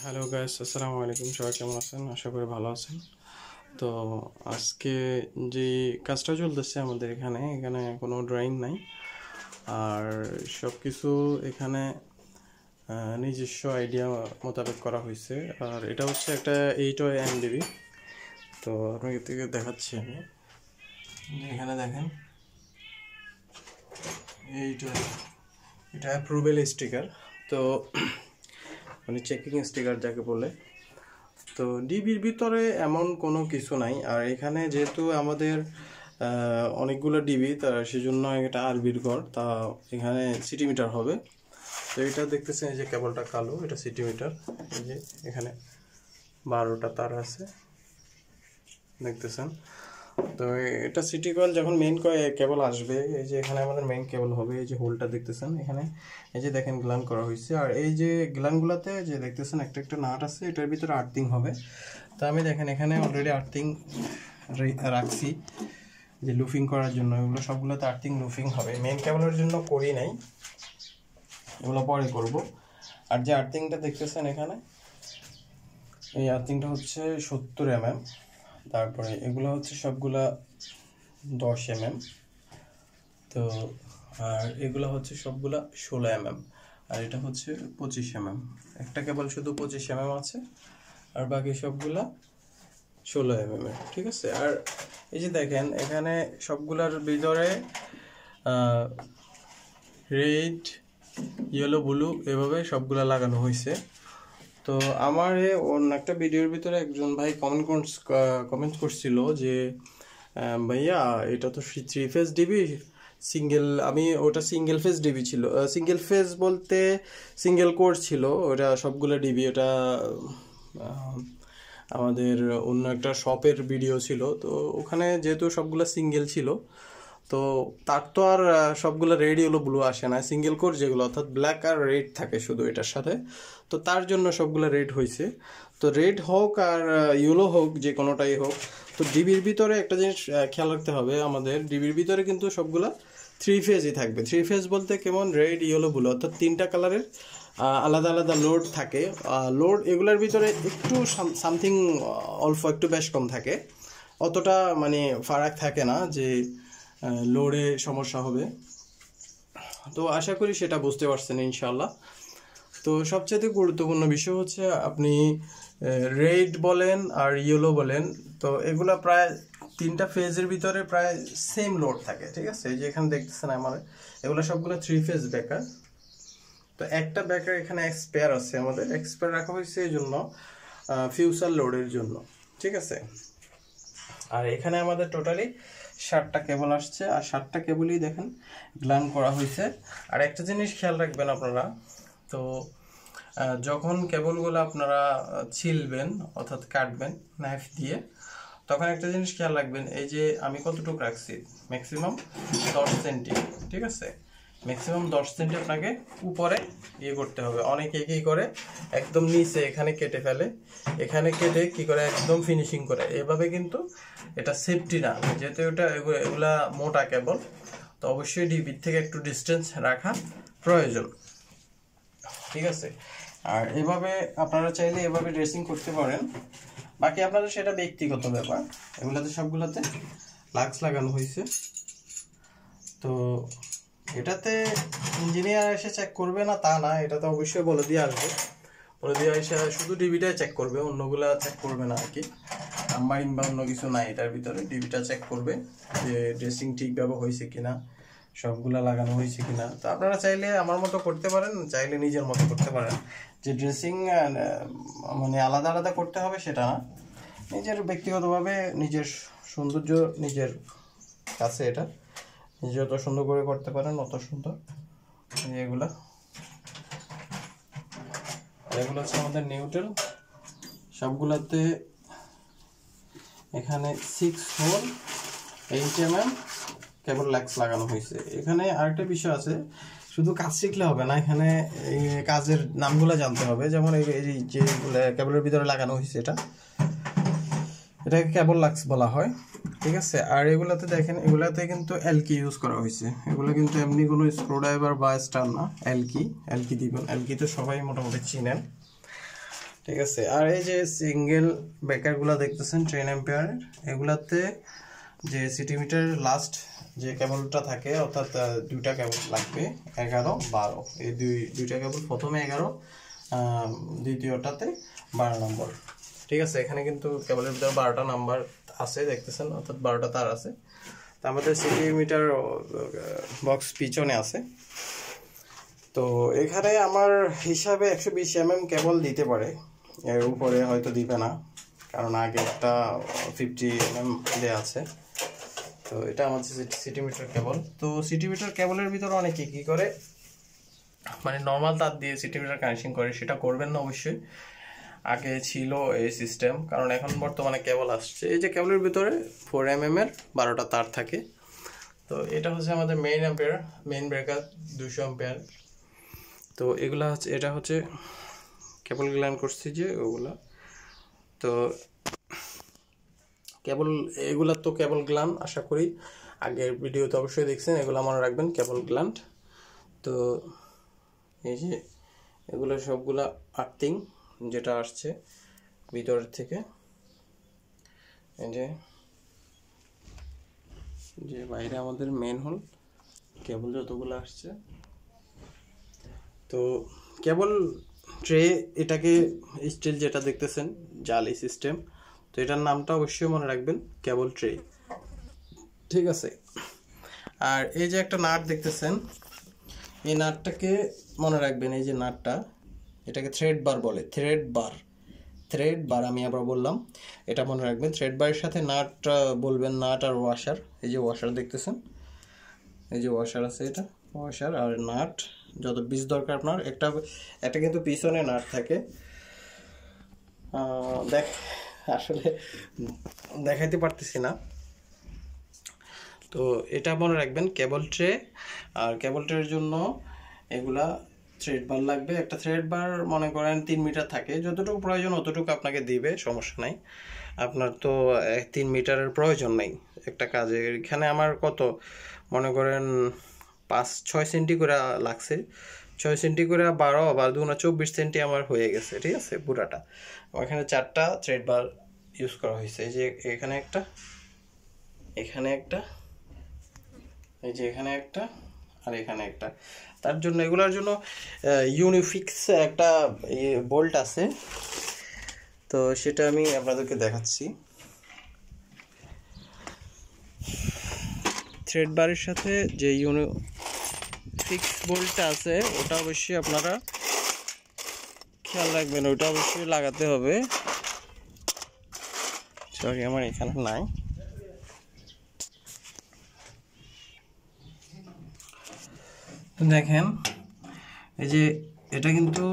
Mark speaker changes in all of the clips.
Speaker 1: Hello guys, আসসালামু আলাইকুম। সবাই কেমন আছেন? আশা করি ভালো আছেন। তো আজকে যে কাজটা চলতেছে আমাদের এখানে কোনো ড্রয়িং নাই, আর সব কিছু এখানে নিজস্ব আইডিয়া মোতাবেক করা হয়েছে। আর এটা হচ্ছে একটা 8 MDB। তো আপনাকে থেকে দেখাচ্ছি আমি, এখানে দেখেন এটা অ্যাপ্রুভেল স্টিকার। তো মানে চেকিং স্টিকার যাকে বলে। তো ডিবির ভিতরে এমন কোনো কিছু নাই। আর এখানে যেহেতু আমাদের অনেকগুলো ডিবি, তা সেজন্য এটা আরবির ঘর, তা এখানে সিটি মিটার হবে। তো এটা দেখতেছেন, এই যে কেবলটা কালো, এটা সিটি মিটার। এই যে এখানে 12টা তার আছে, দেখতেছেন। তো এটা সিটি কয়েল যখন মেইন কেবল আসবে, এই যে এখানে আমাদের মেইন কেবল হবে। এই যে হোলটা দেখতেছেন এখানে, এই যে দেখেন গ্লান করা হয়েছে। আর এই যে গ্লানগুলোতে যে দেখতেছেন একটা একটা নাট আছে, এটার ভিতরে আর্থিং হবে। তো আমি দেখেন এখানে অলরেডি আর্থিং রাখছি, যে লুফিং করার জন্য। এগুলো সবগুলোতে আর্থিং লুফিং হবে, মেইন কেবলের জন্য করি নাই, এগুলো পরে করব। আর যে আর্থিংটা দেখতেছেন এখানে, এই আর্থিংটা হচ্ছে 70 mm। তারপরে এগুলো হচ্ছে সবগুলা 10 mm। তো আর এগুলো হচ্ছে সবগুলা 16 mm। আর এটা হচ্ছে 25 mm। একটা কেবল শুধু 25 mm আছে, আর বাকি সবগুলা 16 mm এর, ঠিক আছে। আর এই যে দেখেন এখানে সবগুলার ভিতরে রেড, ইয়েলো, ব্লু এভাবে সবগুলা লাগানো হয়েছে। তো আমার অন্য একটা ভিডিওর ভিতরে একজন ভাই কমেন্ট করছিল যে ভাইয়া এটা তো 3 ফেজ ডিবি সিঙ্গেল। আমি ওটা সিঙ্গেল ফেজ ডিবি ছিল, সিঙ্গেল ফেজ বলতে সিঙ্গেল কোর ছিল ওটা, সবগুলো ডিবি। ওটা আমাদের অন্য একটা শপের ভিডিও ছিল। তো ওখানে যেহেতু সবগুলো সিঙ্গেল ছিল, তো তার তো আর সবগুলো রেড ইয়েলো ব্লু আসে না, সিঙ্গেল কোর যেগুলো, অর্থাৎ ব্ল্যাক আর রেড থাকে শুধু এটার সাথে। তো তার জন্য সবগুলো রেড হয়েছে। তো রেড হোক আর ইয়েলো হোক, যে কোনোটাই হোক, তো ডিবির ভিতরে একটা জিনিস খেয়াল রাখতে হবে আমাদের, ডিবির ভিতরে কিন্তু সবগুলা 3 ফেজই থাকবে। 3 ফেজ বলতে কেমন, রেড, ইয়েলো, ব্লু, অর্থাৎ 3টা কালারের আলাদা আলাদা লোড থাকে। লোড এগুলোর ভিতরে একটু সামথিং অল্প একটু বেশ কম থাকে, অতটা মানে ফারাক থাকে না যে লোডে সমস্যা হবে। তো আশা করি সেটা বুঝতে পারছেন ইনশাল্লাহ। তো সবচেয়ে গুরুত্বপূর্ণ বিষয় হচ্ছে, আপনি রেড বলেন আর ইয়েলো বলেন, তো এগুলা প্রায় 3টা ফেজের ভিতরে প্রায় সেম লোড থাকে, ঠিক আছে। এই যে এখানে দেখতেছেন আমার এগুলো সবগুলো 3 ফেজ ব্রেকার। তো একটা ব্রেকার এখানে এক্সপায়ার আছে, আমাদের এক্সপায়ার রাখা হয়েছে এই জন্য ফিউচার লোডের জন্য, ঠিক আছে। আর এখানে আমাদের টোটালি 7টা কেবল আসছে, আর 7টা কেবলই দেখেন গ্লান করা হয়েছে। আর একটা জিনিস খেয়াল রাখবেন আপনারা, তো যখন কেবলগুলো আপনারা ছিলবেন অর্থাৎ কাটবেন নাইফ দিয়ে, তখন একটা জিনিস খেয়াল রাখবেন, এই যে আমি কতটুকু রাখছি, ম্যাক্সিমাম 10 সেন্টি, ঠিক আছে। ম্যাক্সিমাম 10 সেন্টি আপনাকে উপরে করতে হবে। অনেকে কি করে একদম নিচে এখানে কেটে ফেলে, এখানে কেটে কি করে একদম ফিনিশিং করে, এভাবে কিন্তু এটা সেফটি না। যেহেতু এটা এগুলা মোটা কেবল, তো অবশ্যই ডিবির থেকে একটু ডিস্টেন্স রাখা প্রয়োজন, ঠিক আছে। আর এভাবে আপনারা চাইলে এভাবে ড্রেসিং করতে পারেন, বাকি আপনাদের সেটা ব্যক্তিগত ব্যাপার। এগুলাতে সবগুলাতে লাক্স লাগানো হয়েছে। তো এটাতে ইঞ্জিনিয়ার এসে চেক করবে না তা না, এটাতে অবশ্যই বলে দিয়ে আসবে, বলে দিয়ে এসে শুধু ডিবিটাই চেক করবে, অন্যগুলা চেক করবে না আর কি। নাম্বারিং বা অন্য কিছু নাই এটার ভিতরে, ডিবিটা চেক করবে যে ড্রেসিং ঠিকভাবে হয়েছে কিনা, সবগুলা লাগানো হয়েছে কিনা। তো আপনারা চাইলে আমার মতো করতে পারেন, চাইলে নিজের মতো করতে পারেন। যে ড্রেসিং মানে আলাদা আলাদা করতে হবে সেটা না, নিজের ব্যক্তিগতভাবে নিজের সৌন্দর্য নিজের কাছে, এটা নিজে যত সুন্দর করে করতে পারেন অত সুন্দর। এগুলো হচ্ছে আমাদের নিউট্রাল, সবগুলাতে এখানে 6 হোল 8 mm কেবল লাক্স লাগানো হয়েছে। এখানে আরেকটা বিষয় আছে, শুধু কাজ শিখলে হবে না, এখানে এই কাজের নামগুলো জানতে হবে। যেমন এই যে কেবলের ভিতরে লাগানো হয়েছে, এটাকে কেবল লাক্স বলা হয়, ঠিক আছে। আর এগুলাতে দেখেন, এগুলাতে কিন্তু এলকি ইউজ করা হয়েছে। এগুলো কিন্তু এমনি কোনো স্ক্রুড্রাইভার বা স্টার না, এলকি দিবেন। এলকি তো সবাই মোটামুটি চিনেন। ঠিক আছে। আর এই যে সিঙ্গেল ব্রেকারগুলো দেখতেছেন 10 অ্যাম্পিয়ার, এগুলাতে যে সিটি মিটার লাস্ট যে কেবলটা থাকে, অর্থাৎ দুইটা কেবল লাগবে, 11, 12। এই দুইটা কেবল, প্রথমে 11, দ্বিতীয়টাতে 12 নম্বর। ঠিক আছে, এখানে কিন্তু কেবলের ভিতরে 12টা নাম্বার আছে দেখতেছেন, অর্থাৎ 12টা তার আছে। তা আমাদের সিটি মিটার বক্স পিছনে আছে। তো এখানে আমার হিসাবে 120 mm কেবল দিতে পারে, এর উপরে হয়তো দিবে না, কারণ আগে একটা 50 mm দেওয়া আছে। তো এটা আমাদের সিটি মিটার কেবল। তো সিটি মিটার কেবলের ভিতরে অনেকে কি করে, মানে নর্মাল তার দিয়ে সিটি মিটার কানেকশন করে, সেটা করবেন না অবশ্যই। আগে ছিল এই সিস্টেম, কারণ এখন বর্তমানে কেবল আসছে। এই যে কেবলের ভিতরে 4 mm এর 12টা তার থাকে। তো এটা হচ্ছে আমাদের main ampere, main breaker 200 ampere. তো এগুলা হচ্ছে, এটা হচ্ছে কেবল গ্ল্যান্ড করছি যে ওগুলা। তো কেবল এগুলা তো কেবল গ্ল্যান্ড, আশা করি আগের ভিডিওতে অবশ্যই দেখছেন, এগুলো মনে রাখবেন কেবল গ্ল্যান্ড। তো এই যে এগুলো সবগুলা আর্থিং যেটা আসছে ভিতরের থেকে, এই যে বাইরে আমাদের মেন হোল, কেবল যতগুলো আসছে। তো কেবল ট্রে, এটাকে স্টিল যেটা দেখতেছেন জালি সিস্টেম, তো এটার নামটা অবশ্যই মনে রাখবেন, কেবল ট্রে। ঠিক আছে। আর এই যে একটা নাট দেখতেছেন, এই নাটটাকে মনে রাখবেন, এই যে নাটটা, এটাকে থ্রেড বার বলে, থ্রেড বার আমি আবার বললাম, এটা মনে রাখবেন। থ্রেড বারের সাথে নাট বলবেন, নাট আর ওয়াশার। এই যে ওয়াশার দেখতেছেন, এই যে ওয়াশার আছে, এটা ওয়াশার আর নাট, যত পিস দরকার আপনার। একটা কিন্তু পিছনে নাট থাকে, আসলে দেখাইতে পারতেছি না। তো এটা মনে রাখবেন, কেবল ট্রে। আর কেবল ট্রের জন্য এগুলা থ্রেড বার লাগবে। একটা থ্রেড বার মনে করেন 3 মিটার থাকে, যতটুকু প্রয়োজন অতটুকু আপনাকে দিবে, সমস্যা নাই। আপনার তো 3 মিটারের প্রয়োজন নাই একটা কাজে। এখানে আমার কত মনে করেন 5-6 সেন্টি করে লাগছে, 6 সেন্টি করে 12 বা 2 না 24 সেন্টি আমার হয়ে গেছে। ঠিক আছে, পুরাটা এখানে 4টা থ্রেড বার ইউজ করা হয়েছে। এই যে এখানে একটা, এখানে একটা, এই যে এখানে একটা, আর এখানে একটা। তার জন্য এগুলোর জন্য ইউনিফিক্স একটা বোল্ট আছে, তো সেটা আমি আপনাদেরকে দেখাচ্ছি। থ্রেড বারের সাথে যে ইউনিফিক্স বোল্টটা আছে, ওটা অবশ্যই আপনারা খেয়াল রাখবেন, ওটা অবশ্যই লাগাতে হবে। সরি, আমার এখানে নাই। দেখেন, এই যে এটা কিন্তু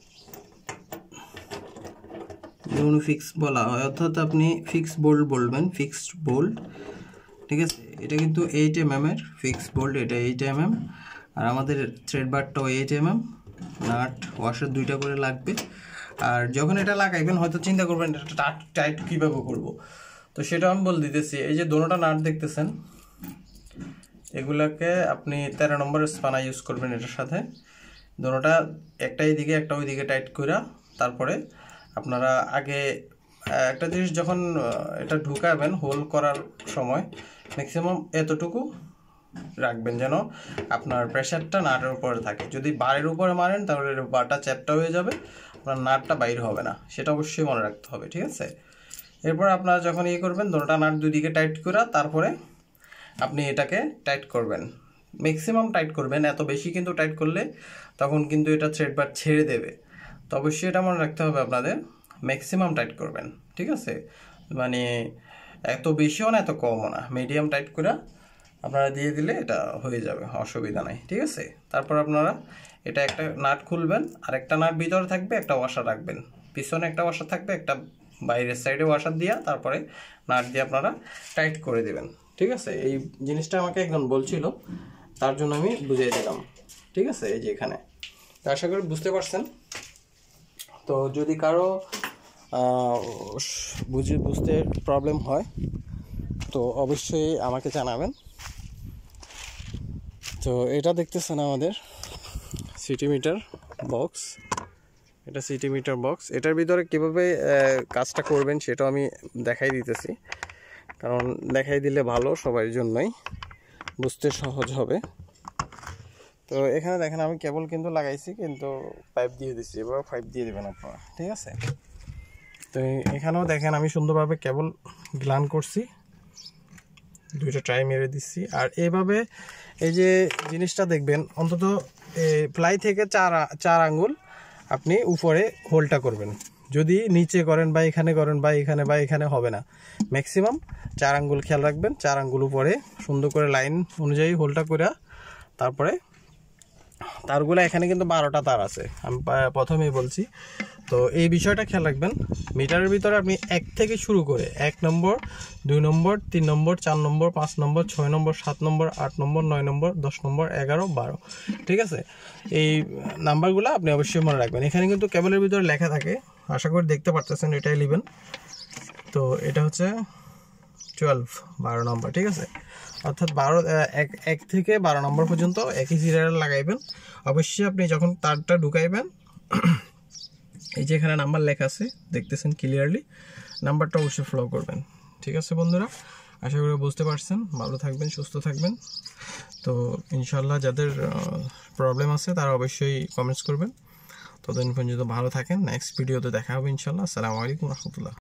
Speaker 1: ইউনিফিক্স বলা হয়, অর্থাৎ আপনি ফিক্স বোল্ট বলবেন, ফিক্সড বোল্ট। ঠিক আছে, এটা কিন্তু 8 mm এর ফিক্স বোল্ট, এটা 8 mm। আর আমাদের থ্রেড বারটাও 8 mm। নাট ওয়াশার 2টা করে লাগবে। আর যখন এটা লাগাইবেন হয়তো চিন্তা করবেন এটা টাইট কীভাবে করবো, তো সেটা আমি বলে দিতেছি। এই যে দুটোটা নাট দেখতেছেন, এগুলাকে আপনি 13 নম্বরের স্পানা ইউজ করবেন এটার সাথে। দুটোটা একটা এইদিকে একটা ওইদিকে টাইট করে, তারপরে আপনারা আগে একটা জিনিস যখন এটা ঢুকাবেন, হোল করার সময় ম্যাক্সিমাম এতটুকু রাখবেন, যেন আপনার প্রেশারটা নাটের উপরে থাকে। যদি বারের উপরে মারেন তাহলে বারটা চ্যাপটা হয়ে যাবে, আপনার নাটটা বাইর হবে না, সেটা অবশ্যই মনে রাখতে হবে। ঠিক আছে, এরপর আপনারা যখন ইয়ে করবেন, দুটোটা নাট দুদিকে টাইট করে তারপরে আপনি এটাকে টাইট করবেন, ম্যাক্সিমাম টাইট করবেন। এত বেশি কিন্তু টাইট করলে তখন কিন্তু এটা থ্রেড বার ছেড়ে দেবে। তো অবশ্যই এটা মনে রাখতে হবে আপনাদের, ম্যাক্সিমাম টাইট করবেন। ঠিক আছে, মানে এত বেশিও না এত কমও না, মিডিয়াম টাইট করে আপনারা দিয়ে দিলে এটা হয়ে যাবে, অসুবিধা নাই। ঠিক আছে, তারপর আপনারা এটা একটা নাট খুলবেন, আর একটা নাট ভিতরে থাকবে, একটা ওয়াশার রাখবেন, পিছনে একটা ওয়াশার থাকবে, একটা বাইরের সাইডে ওয়াশার দিয়া তারপরে নাট দিয়ে আপনারা টাইট করে দেবেন। ঠিক আছে, এই জিনিসটা আমাকে একজন বলছিল, তার জন্য আমি বুঝিয়ে দিলাম। ঠিক আছে, এই যে এখানে, আশা করি বুঝতে পারছেন। তো যদি কারো বুঝতে প্রবলেম হয় তো অবশ্যই আমাকে জানাবেন। তো এটা দেখতেছেন আমাদের সিটি মিটার বক্স, এটা সিটি মিটার বক্স। এটার ভিতরে কিভাবে কাজটা করবেন সেটাও আমি দেখাই দিতেছি, কারণ দেখাই দিলে ভালো, সবার জন্যই বুঝতে সহজ হবে। তো এখানে দেখেন আমি কেবল কিন্তু লাগাইছি, কিন্তু পাইপ দিয়ে দিচ্ছি, এবার পাইপ দিয়ে দেবেন আপনারা, ঠিক আছে। তো এখানেও দেখেন আমি সুন্দরভাবে কেবল গ্লান করছি, দুইটা ট্রাই মেরে দিচ্ছি। আর এইভাবে এই যে জিনিসটা দেখবেন, অন্তত প্লাই থেকে 4 আঙ্গুল আপনি উপরে হোলটা করবেন। যদি নিচে করেন বা এখানে করেন বা এখানে বা এখানে হবে না, ম্যাক্সিমাম 4 আঙ্গুল খেয়াল রাখবেন। 4 আঙ্গুল উপরে সুন্দর করে লাইন অনুযায়ী হোলটা করে, তারপরে তারগুলো এখানে কিন্তু 12টা তার আছে, আমি প্রথমেই বলছি। তো এই বিষয়টা খেয়াল রাখবেন। মিটারের ভিতরে আপনি 1 থেকে শুরু করে 1 নম্বর, 2 নম্বর, 3 নম্বর, 4 নম্বর, 5 নম্বর, 6 নম্বর, 7 নম্বর, 8 নম্বর, 9 নম্বর, 10 নম্বর, 11, 12, ঠিক আছে। এই নাম্বারগুলো আপনি অবশ্যই মনে রাখবেন। এখানে কিন্তু কেবলের ভিতরে লেখা থাকে, আশা করি দেখতে পারতেছেন, এটা 11। তো এটা হচ্ছে 12 নম্বর, ঠিক আছে। অর্থাৎ 1 থেকে 12 নম্বর পর্যন্ত একই সিরিয়াল লাগাইবেন। অবশ্যই আপনি যখন তারটা ঢুকাইবেন, এই যে এখানে নাম্বার লেখা আছে দেখতেছেন ক্লিয়ারলি, নাম্বারটা অবশ্যই ফলো করবেন, ঠিক আছে বন্ধুরা। আশা করি বুঝতে পারছেন। ভালো থাকবেন, সুস্থ থাকবেন। তো ইনশাল্লাহ যাদের প্রবলেম আছে তারা অবশ্যই কমেন্টস করবেন। ততদিন পর্যন্ত ভালো থাকেন। নেক্সট ভিডিওতে দেখা হবে ইনশাল্লাহ। আসসালামু আলাইকুম রহমতুল্লাহ।